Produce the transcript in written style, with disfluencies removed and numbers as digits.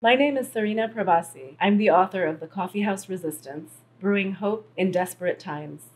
My name is Sarina Pravasi. I'm the author of the Coffeehouse Resistance, Brewing Hope in Desperate Times.